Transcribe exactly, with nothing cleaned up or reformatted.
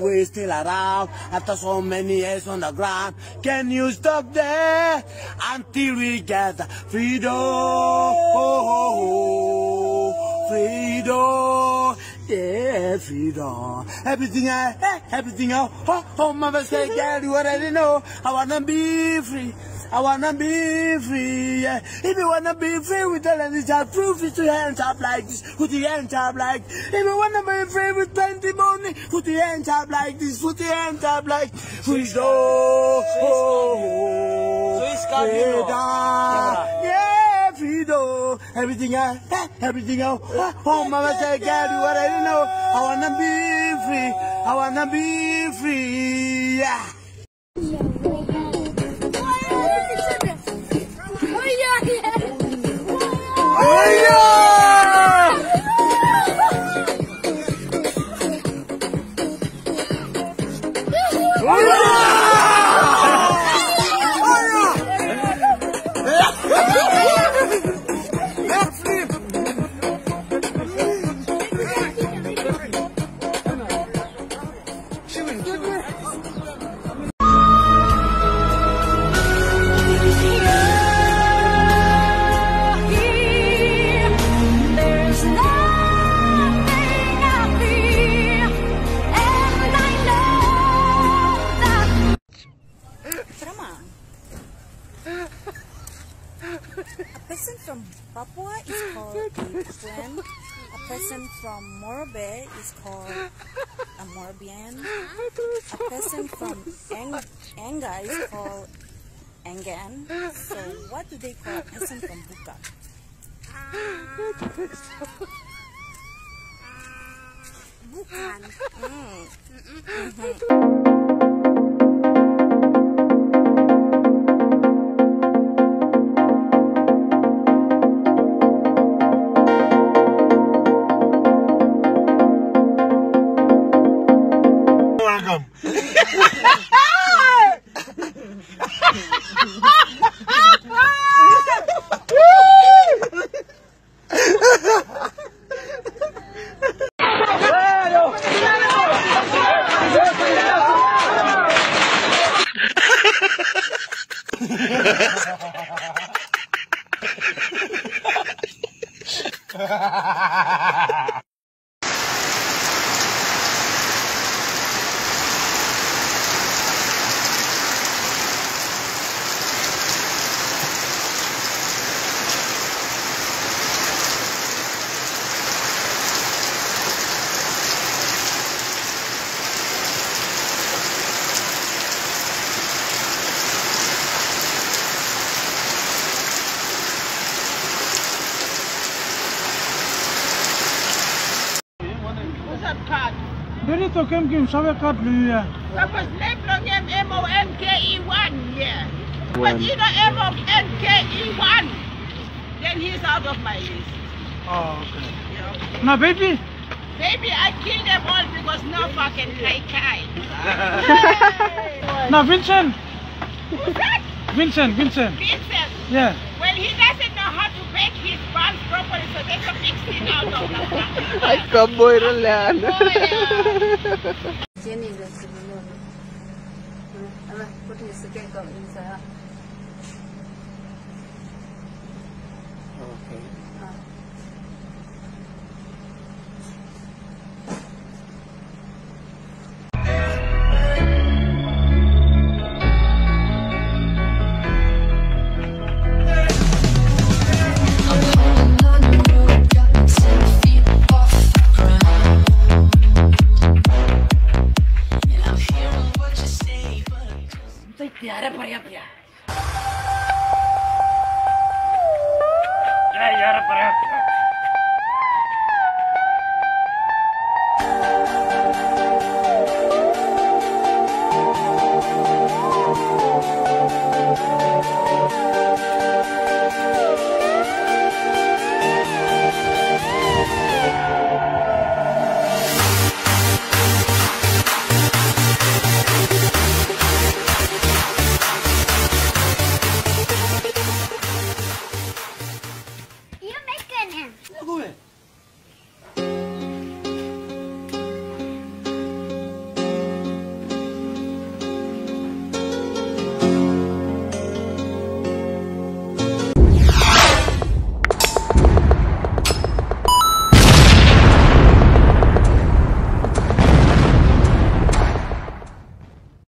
we're still around after so many years on the ground. Can you stop there until we get freedom? Freedom, yeah, freedom. Everything I, everything I, oh, oh, mama said, girl, you already know. I wanna be free. I wanna be free, yeah. If you wanna be free, we tell them it's just proof. Put your hands up like this, put your hands up like this. If you wanna be free with plenty money, put your hands up like this, put your hands up like freedom. Freedom, yeah, freedom. Everything I, everything I, oh, oh, mama said, girl, you already know. I wanna be free, I wanna be free, yeah. A person from Papua is called a Papuan. A person from Morobe is called a Morobian. A person from Eng Enga is called Engan. So what do they call a person from Buka? Bukan. Mm. Mm-hmm. Benito kem kim sabe kat lui ya. Tapos leblong yung M O N K E one, yeah. But you know M O N K E one, then he's out of my list. Oh, okay. Yeah. Now, baby? Baby, I killed them all because no fucking kai kai. Now, Vincent? Who's that? Vincent, Vincent. Vincent? Yeah. Well, he doesn't know how to bake his buns properly, so they can mix it out of the buns. Ay, kaboy rin yan. Oh, yeah. Jenny is the below. I'm putting the second cup inside. Okay. Tiada payah ya.